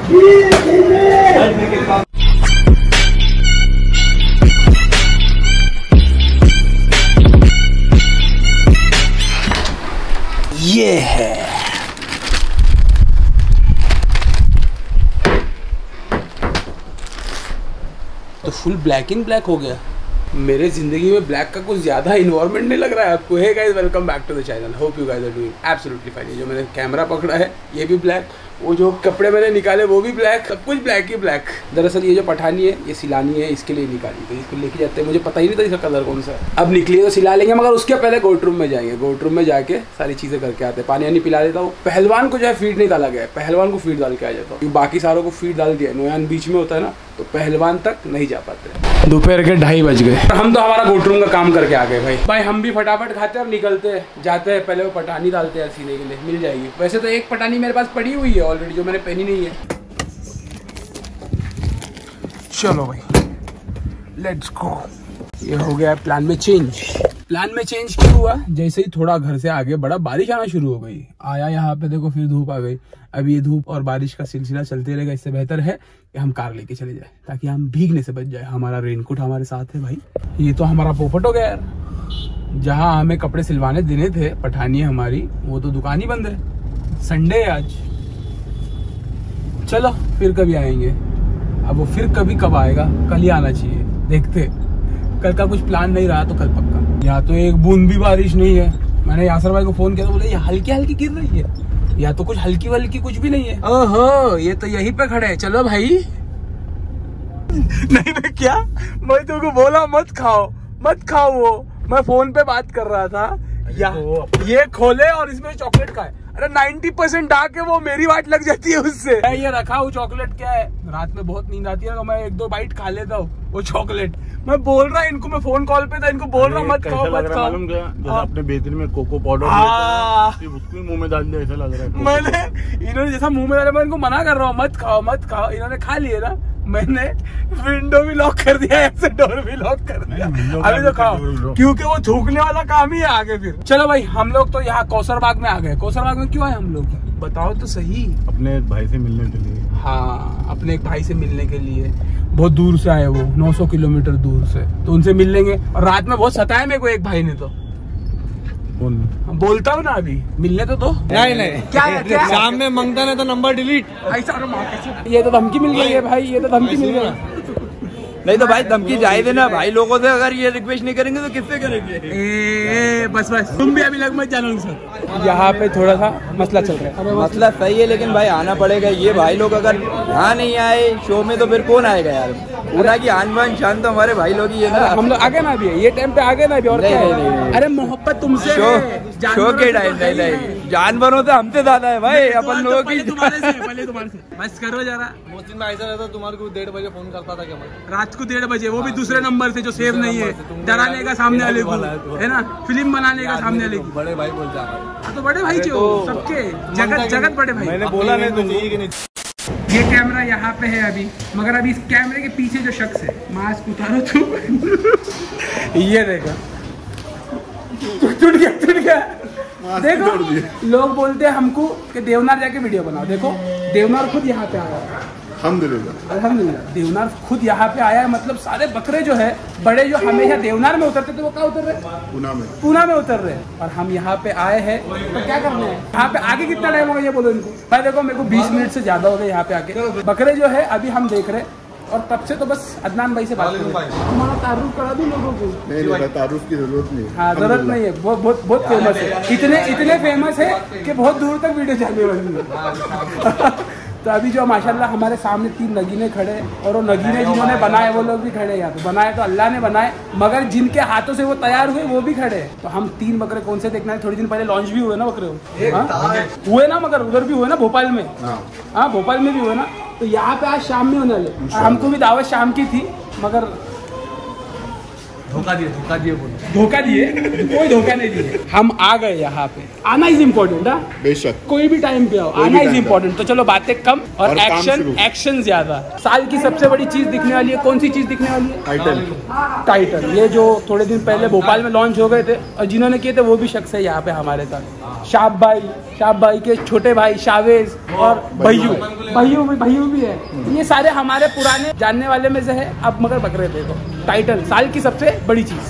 ये है तो फुल ब्लैक इन ब्लैक हो गया। मेरे जिंदगी में ब्लैक का कुछ ज़्यादा इन्वायरमेंट नहीं लग रहा है आपको। Hey guys, welcome back to the channel. Hope you guys are doing absolutely fine. ये जो मैंने कैमरा पकड़ा है ये भी ब्लैक, वो जो कपड़े मैंने निकाले वो भी ब्लैक, सब कुछ ब्लैक ही ब्लैक। दरअसल ये जो पठानी है ये सिलानी है, इसके लिए निकाली, तो इसको लेके जाते हैं। मुझे पता ही नहीं था इसका कलर कौन सा है। अब निकली तो सिला लेंगे, मगर उसके पहले गोट रूम में जाएंगे। गोट रूम में जाके सारी चीज़ें करके आते हैं। पानी वानी पिला देता हूँ। पहलवान को जो है फीड नहीं डाला गया है, पहलवान को फीड डाल के आ जाता हूँ। बाकी सारों को फीड डाल दिया। नोयान बीच में होता है ना, तो पहलवान तक नहीं जा पाते। दोपहर के 2:30 बज गए। हम तो हमारा गोट रूम का काम करके आ गए भाई। हम भी फटाफट खाते हैं और निकलते हैं, जाते हैं। पहले वो पठानी डालते हैं सीने के लिए, मिल जाएगी। वैसे तो एक पठानी मेरे पास पड़ी हुई है ऑलरेडी, जो मैंने पहनी नहीं है। चलो भाई, लेट्स गो। ये हो गया प्लान में चेंज। प्लान में चेंज क्यों हुआ? जैसे ही थोड़ा घर से आगे बढ़ा, बारिश आना शुरू हो गई। आया यहाँ पे, देखो फिर धूप आ गई। अब ये धूप और बारिश का सिलसिला चलते रहेगा। इससे बेहतर है कि हम कार लेके चले जाए, ताकि हम भीगने से बच जाए। हमारा रेनकोट हमारे साथ है भाई। ये तो हमारा पोपट हो गया यार। जहाँ हमें कपड़े सिलवाने देने थे पठानी हमारी, वो तो दुकान ही बंद है। संडे है आज। चलो फिर कभी आएंगे। अब वो फिर कभी कब आएगा? कल ही आना चाहिए। देखते, कल का कुछ प्लान नहीं रहा तो कल पक्का। या तो एक बूंद भी बारिश नहीं है। मैंने यासर भाई को फोन किया तो बोले ये हल्की हल्की गिर रही है, या तो कुछ हल्की वल्की कुछ भी नहीं है। ओहो, ये तो यहीं पे खड़े हैं। चलो भाई। नहीं मैं क्या, मैं तुमको बोला मत खाओ मत खाओ। वो मैं फोन पे बात कर रहा था। या ये खोले और इसमें चॉकलेट का है। अरे 90% डार्क है, वो मेरी वाट लग जाती है उससे। ये रखा हूँ चॉकलेट। क्या है, रात में बहुत नींद आती है तो मैं 1-2 बाइट खा लेता हूँ वो चॉकलेट। मैं बोल रहा इनको, मैं फोन कॉल पे था, इनको बोल रहा मत खाओ मत खाओ। मालूम क्या, जैसे अपने बेहतरीन में कोको पाउडर उसको मुंह में डाल दिया, ऐसा लग रहा है। मैंने, इन्होंने जैसा मुंह में डाला, मैं इनको मना कर रहा हूँ मत खाओ मत खाओ। इन्होंने खा लिए ना। मैंने विंडो भी लॉक कर दिया, ऐसे डोर भी लॉक कर दिया। अभी तो खाओ, क्योंकि वो थूकने वाला काम ही है आगे फिर। चलो भाई, हम लोग तो यहाँ कौसरबाग में आ गए। कौसरबाग में क्यों आए हम लोग, बताओ तो सही। अपने भाई से मिलने के लिए। हाँ, अपने एक भाई से मिलने के लिए। बहुत दूर से आए वो, 900 किलोमीटर दूर से। तो उनसे मिल लेंगे। और रात में बहुत सताया मेरे को एक भाई ने। तो बोलता हूँ ना, अभी मिलने तो दो। नहीं क्या शाम में मांगता नहीं तो नंबर डिलीट। ऐसा ये तो धमकी मिल गई है भाई, ये तो धमकी मिल गई। नहीं तो भाई धमकी जाए देना भाई। लोगों से अगर ये रिक्वेस्ट नहीं करेंगे तो किससे करेंगे? बस तुम भी अभी लग मत जानो सर। यहाँ पे थोड़ा सा मसला चल रहा है। मसला सही है, लेकिन भाई आना पड़ेगा। ये भाई लोग अगर यहाँ नहीं आए शो में तो फिर कौन आएगा यार? पूरा की आन बान शान तो हमारे भाई लोग ही है ना। हम लोग आगे ना भी है, ये टाइम पे आगे ना भी। और नहीं। अरे मोहब्बत तुमसे, शो के टाइम नहीं, जानवरों से हमसे ज्यादा है भाई अपन लोगों की। तुम्हारे से बस करो जरा। मोहसिन में ऐसा रहता, तुम्हारे को 1:30 बजे फोन करता था क्या? रात को 1:30 बजे, वो भी दूसरे नंबर से जो सेव नहीं है। डराने का सामने वाले को है ना, फिल्म बनाने का सामने वाले को। बड़े भाई बोलते हैं तो बड़े भाई जो सबके जगत बड़े भाई। मैंने बोला नहीं तो। ये कैमरा यहाँ पे है अभी, मगर अभी इस कैमरे के पीछे जो शख्स है, मास्क उतारो तू। ये देखो, टूट गया। देखो, लोग बोलते हैं हमको कि देवनार जाके वीडियो बनाओ। देखो, देवनार खुद यहाँ पे आया है। अल्हम्दुलिल्लाह देवनार खुद यहाँ पे आया है। मतलब सारे बकरे जो है बड़े, जो हमेशा देवनार में उतरते थे, वो कहाँ उतर रहे? पूना में उतर रहे। और हम यहाँ पे आए हैं तो क्या करना है? यहाँ पे आगे कितना टाइम होगा ये बोलो इनको। भाई देखो, मेरे को 20 मिनट से ज्यादा हो गए यहाँ पे आके। बकरे जो है अभी हम देख रहे, और तब से तो बस अदनान भाई से बात कर रहे हैं। तुम्हारा तारुफ करा दूं लोगों को? नहीं, तारुफ की जरूरत नहीं। हाँ, जरूरत नहीं है। बहुत फेमस है। इतने फेमस है कि बहुत दूर तक वीडियो जाने वाली है। तो अभी जो माशाल्लाह हमारे सामने 3 नगीने खड़े, और वो नगीने जिन्होंने बनाए वो लोग भी खड़े। यहाँ पे बनाए तो अल्लाह ने बनाए, मगर जिनके हाथों से वो तैयार हुए वो भी खड़े। तो हम 3 बकरे कौन से देखना है? थोड़ी दिन पहले लॉन्च भी हुए ना बकरे, हुए ना, मगर उधर भी हुए ना, भोपाल में। हाँ, भोपाल में भी हुए ना। तो यहाँ पे आज शाम में होने वाले। हमको भी दावत शाम की थी, मगर धोखा दिए बोलो। धोखा दिए? कोई धोखा नहीं दिए, हम आ गए यहाँ पे। आना इज इम्पोर्टेंट है, बेशक कोई भी टाइम पे आओ, आना इज इम्पोर्टेंट। तो चलो बातें कम और एक्शन ज्यादा। साल की सबसे बड़ी चीज दिखने वाली है, कौन सी चीज दिखने वाली है? टाइटन। ये जो थोड़े दिन पहले भोपाल में लॉन्च हो गए थे और जिन्होंने किए थे वो भी शख्स है यहाँ पे हमारे साथ। शाब भाई के छोटे भाई शावेज और भैयू भी है। ये सारे हमारे पुराने जानने वाले में से है। अब मगर बकरे देखो, टाइटन साल की सबसे बड़ी चीज।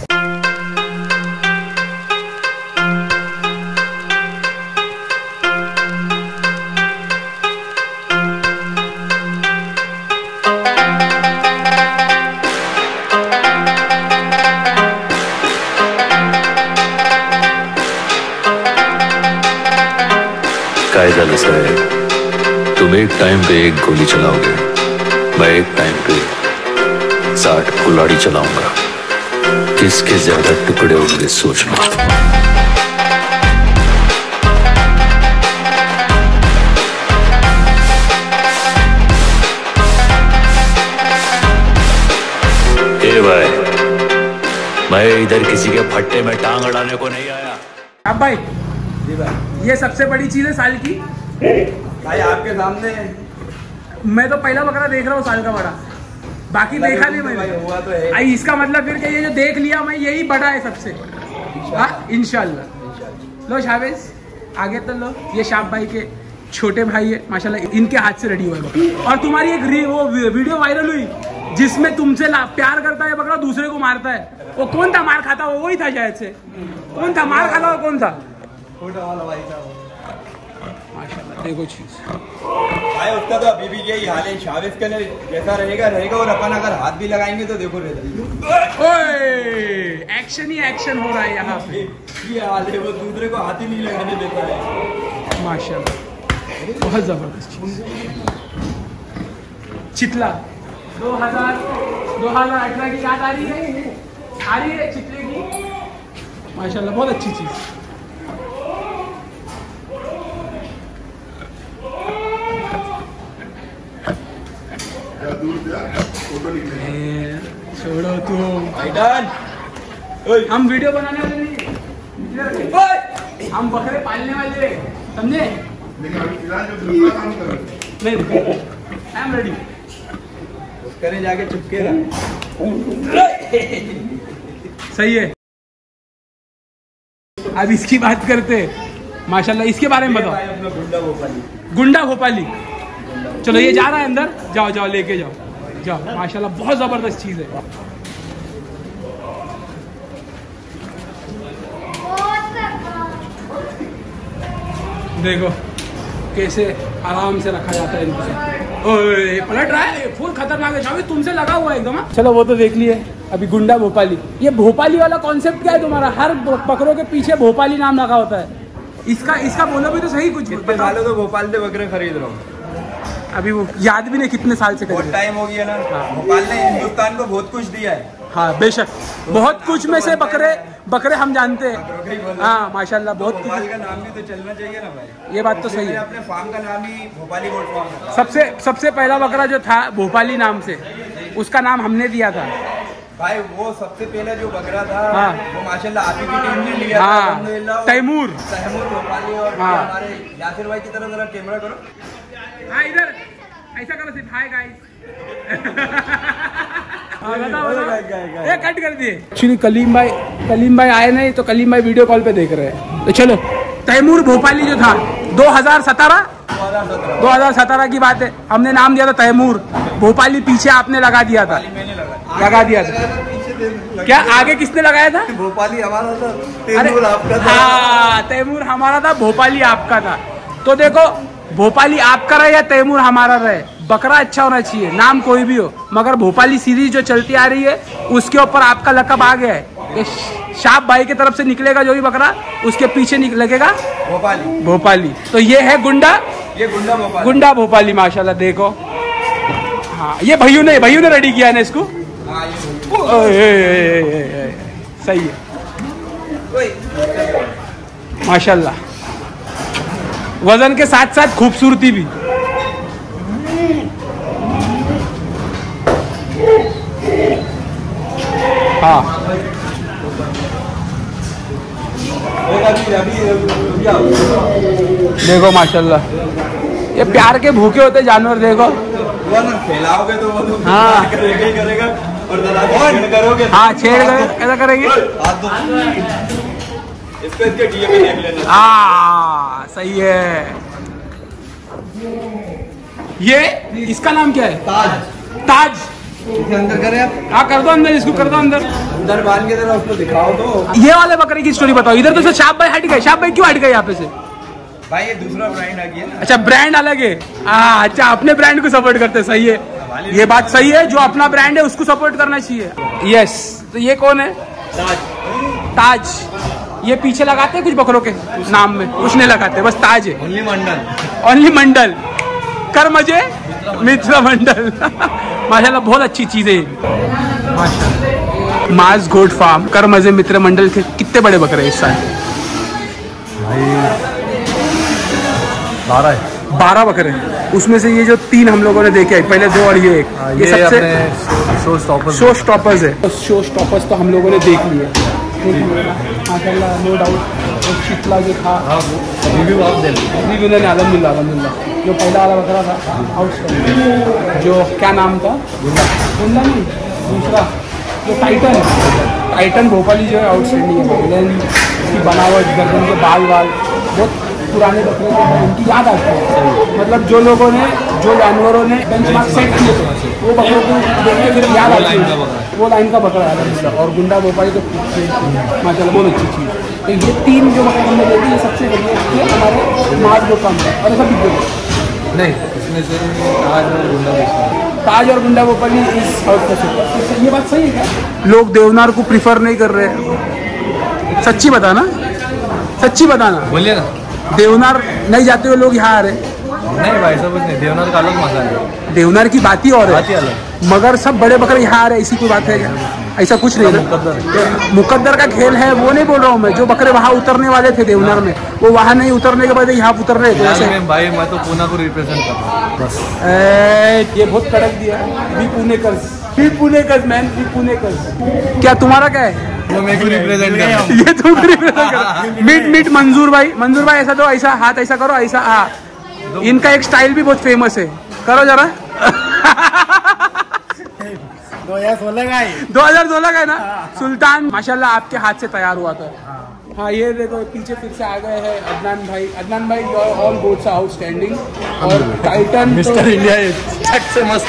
कायदा ऐसा है, तुम एक टाइम पे एक गोली चलाओगे, मैं एक टाइम पे 60 कुल्हाड़ी चलाऊंगा। किसके ज्यादा टुकड़े होंगे सोच लो। ए भाई, मैं इधर किसी के फट्टे में टांग अड़ाने को नहीं आया। अब भाई जी भाई, ये सबसे बड़ी चीज है साल की भाई आपके सामने। मैं तो पहला बकरा देख रहा हूँ साल का बड़ा, बाकी देखा नहीं मैंने। हुआ तो है। आई इसका मतलब फिर ये जो देख लिया मैं, यही बड़ा है सबसे। हाँ इंशाल्लाह। लो शावेज आगे तो लो। ये शाब भाई के छोटे भाई है माशाल्लाह, इनके हाथ से रेडी हुआ है बकरा। और तुम्हारी एक वो वीडियो वायरल हुई जिसमें तुमसे प्यार करता है बकरा, दूसरे को मारता है। वो कौन था मार खाता? वो वही था शायद से। कौन था मार खाता? वो कौन था? माशाल्लाह देखो चीज भाई, उसका तो अभी भी यही हाल है। शावेज का जैसा रहेगा और अपन अगर हाथ भी लगाएंगे तो देखो एक्शन ही एक्शन हो रहा है यहाँ पे। ये हाल है, वो दूसरे को हाथ ही नहीं लगाने देता है। माशाल्लाह बहुत जबरदस्त चीज। चितला 2018 की याद आ रही है चितले की। माशाल्लाह बहुत अच्छी चीज। छोड़ो तुम, हम वीडियो बनाने वाले नहीं, हम बकरे पालने वाले, समझे? नहीं आई एम रेडी। करे जाके चुपके रहा। सही है। अब इसकी बात करते माशाल्लाह, इसके बारे में बताओ। गुंडा भोपाली। चलो ये जा रहा है अंदर, जाओ लेके जाओ माशाल्लाह बहुत जबरदस्त चीज है। देखो कैसे आराम से रखा जाता है इनको। ओए पलट रहा है, फुल खतरनाक है शायद, तुमसे लगा हुआ है एकदम। चलो वो तो देख लिए। अभी गुंडा भोपाली। ये भोपाली वाला कॉन्सेप्ट क्या है तुम्हारा? हर बकरों के पीछे भोपाली नाम लगा होता है। इसका बोलो भी तो सही कुछ। कितने सालों तो भोपाल से बकरे खरीद रहा हूँ। अभी वो याद भी नहीं कितने साल से। बहुत टाइम हो गया ना। भोपाल ने हिंदुस्तान को बहुत कुछ दिया है। हाँ बेशक, बहुत कुछ में से बकरे हम जानते हैं। हाँ माशाल्लाह बहुत कुछ। भोपाल का नाम भी तो चलना चाहिए ना भाई। ये बात तो सही है। अपने फार्म का नाम ही भोपाली गोट फार्म है। सबसे पहला बकरा जो था भोपाली नाम से, उसका नाम हमने दिया था भाई। वो सबसे पहला जो बकरा था, हाँ। वो माशाल्लाह आप ही की टीम ने लिया हाँ। था। तैमूर भोपाली। और हाँ। हमारे यासिर भाई की तरफ जरा कैमरा करो। हाँ इधर ऐसा करो सिर्फ। Hi guys. ये कट कर दिए। एक्चुअली कलीम भाई आए नहीं, तो कलीम भाई वीडियो कॉल पे देख रहे हैं। तो चलो तैमूर भोपाली जो था 2017 की बात है, हमने नाम दिया था तैमूर भोपाली। पीछे आपने लगा दिया था। क्या आगे किसने लगाया था? भोपाली हमारा था, तैमूर आपका था। हाँ तैमूर हमारा था, भोपाली आपका था। तो देखो भोपाली आपका रहे या तैमूर हमारा रहे, बकरा अच्छा होना चाहिए, नाम कोई भी हो। मगर भोपाली सीरीज जो चलती आ रही है उसके ऊपर आपका लकब आ गया है। ये शाब भाई की तरफ से निकलेगा जो भी बकरा, उसके पीछे लगेगा भोपाली। तो ये है गुंडा भोपाली माशाल्लाह। देखो हाँ, ये भैयू ने रेडी किया है ना इसको। सही है माशाल्लाह। वजन के साथ साथ खूबसूरती भी। हाँ देखो माशाल्लाह, ये प्यार के भूखे होते जानवर। देखो खिलाओगे तो वो तो हाँ करेगा और करोगे हाँ छेड़ गए कैसा करेंगे। इसके डीएमए देख लेना। हाँ सही है। ये इसका नाम क्या है? ताज। इसे अंदर करें आप? हाँ कर दो अंदर, इसको कर दो अंदर। अंदर बांध के जरा उसको दिखाओ तो। ये वाले बकरे की स्टोरी बताओ। इधर तो शाप भाई हट गए। शाप भाई क्यों हट गए यहाँ पे से? भाई ये दूसरा ब्रांड आ गया ना। अच्छा ब्रांड अलग है। अच्छा अपने ब्रांड को सपोर्ट करते, सही है, ये बात सही है। जो अपना ब्रांड है उसको सपोर्ट करना चाहिए। यस। तो ये कौन है? ताज। ये पीछे लगाते हैं कुछ बकरों के नाम में? कुछ नहीं लगाते, बस ताज है। ओनली मंडल। ओनली मंडल। कर मजे मित्र मंडल। माशाल्लाह बहुत अच्छी चीज है माशाल्लाह। मास गोट फार्म कर मजे मित्र मंडल के कितने बड़े बकरे इस साल? 12 बकरे। उसमें से ये जो 3 हम लोगों ने देखे, पहले 2 और ये 1, ये सबसे शो स्टॉपर्स है। शो स्टॉपर्स तो हम लोगों ने देख लिए माशाल्लाह, नो डाउट। शीतला जो था रिव्यू ने अल्हम्दुलिल्लाह जो पहला वाला बकरा था आउटस्टैंडिंग। जो क्या नाम था? गुंडा नहीं, दूसरा जो टाइटन भोपाली जो है आउटस्टैंडिंग है। उसकी बनावट, गर्दन के बाल बहुत पुराने बकरे थे, उनकी याद आती है। मतलब जो लोगों ने, जो जानवरों ने बेंचमार्क सेट किए थे वो बकरों को देख के फिर याद आती है वो लाइन का बकरा है। और गुंडा भोपाली तो माशाल्लाह बहुत अच्छी चीज़। तो ये 3 जो बकरे हमने देखे ये सबसे बढ़िया थे हमारे मार्च जो कम है। और ऐसा भी नहीं, इसमें से ताज और गुंडा भोपाली इस आउट का। ये बात सही है क्या? लोग देवनार को प्रिफर नहीं कर रहे हैं? सच्ची बताना, सच्ची बताना। बोलिए ना। देवनार नहीं जाते हुए लोग यहाँ आ रहे? नहीं भाई सब कुछ नहीं, देवनार का अलग मजा है। देवनार की बात ही और है, मगर सब बड़े बकरे यहाँ आ रहे हैं, इसी कोई बात है क्या? ऐसा कुछ नहीं ना, मुकद्दर का खेल है वो नहीं बोल रहा हूँ मैं। जो बकरे वहाँ उतरने वाले थे देवनार में, वो वहाँ नहीं उतरने के बाद यहाँ उतर रहे थे। भाई मैं तो पुणे को रिप्रेजेंट कर रहा हूँ बस। ये बहुत कड़क दिया है। भी पुणेकर्स मैन, भी पुणेकर्स। क्या तुम्हारा क्या है? वो मेरे को रिप्रेजेंट कर। ये तुम रिप्रेजेंट कर। मीट मंजूर भाई ऐसा दो, ऐसा हाथ ऐसा करो, ऐसा। हाँ इनका एक स्टाइल भी बहुत फेमस है, करो जरा। 2016 का है ना? सुल्तान माशाल्लाह आपके हाथ से तैयार हुआ था। हाँ ये देखो पीछे फिर से आ गए हैं अदनान भाई ऑल गोट्स आउटस्टैंडिंग। और टाइटन मिस्टर इंडिया से मस्त।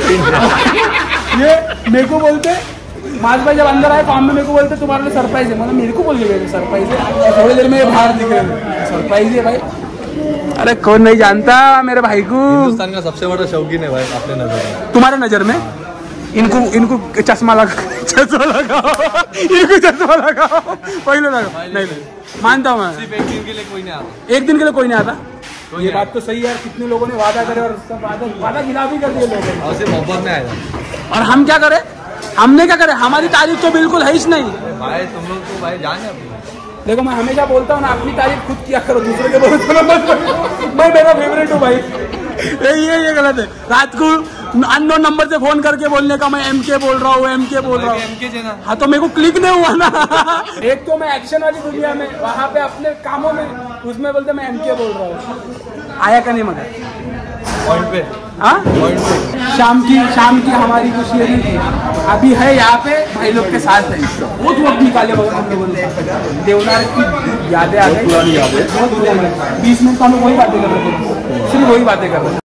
ये मेरे को बोलते माज भाई जब अंदर आए फार्म में मेरे को बोलते तुम्हारे लिए सरप्राइज है। मतलब मेरे को बोल गए सरप्राइज है, थोड़ी देर में बाहर निकले सरप्राइज है भाई। अरे कौन नहीं जानता मेरे भाई को। हिंदुस्तान का सबसे बड़ा शौकीन है भाई अपने नजर में। तुम्हारे नजर में? इनको चश्मा लगाओ, इनको चश्मा लगाओ पहले लगाओ। नहीं मानता हूँ मैं। सिर्फ एक दिन के लिए कोई नहीं आता। एक दिन के लिए कोई नहीं आता? ये बात तो सही है यार। कितने लोगों ने वादा करे और सब वादा खिलाफी कर दिए लोगों ने। और सिर्फ मोहब्बत में आएगा। और हम क्या करें? हमने क्या करें? हमारी तारीफ तो बिल्कुल है ही नहीं भाई। तुम लोग तो भाई जाने अपनी। देखो मैं हमेशा बोलता हूँ ना, अपनी तारीफ खुद किया करो, दूसरे के बोलो। मैं मेरा फेवरेट हूँ भाई। ये गलत है। रात को अननोन नंबर से फोन करके बोलने का मैं MK बोल रहा हूँ। हाँ तो मेरे को क्लिक नहीं हुआ ना। एक तो मैं एक्शन वाली दुनिया में, वहाँ पे अपने कामों में, उसमें बोलते मैं MK बोल रहा हूँ। आया का नहीं मगर पॉइंट पे? हाँ शाम की हमारी कुछ ये नहीं थी। अभी है यहाँ पे भाई लोग के साथ है। बहुत वक्त निकाले हम लोगों ने। देवनार की यादें आ गई, 20 मिनट हम लोग वही बातें कर रहे थे, सिर्फ वही बातें कर रहे थे।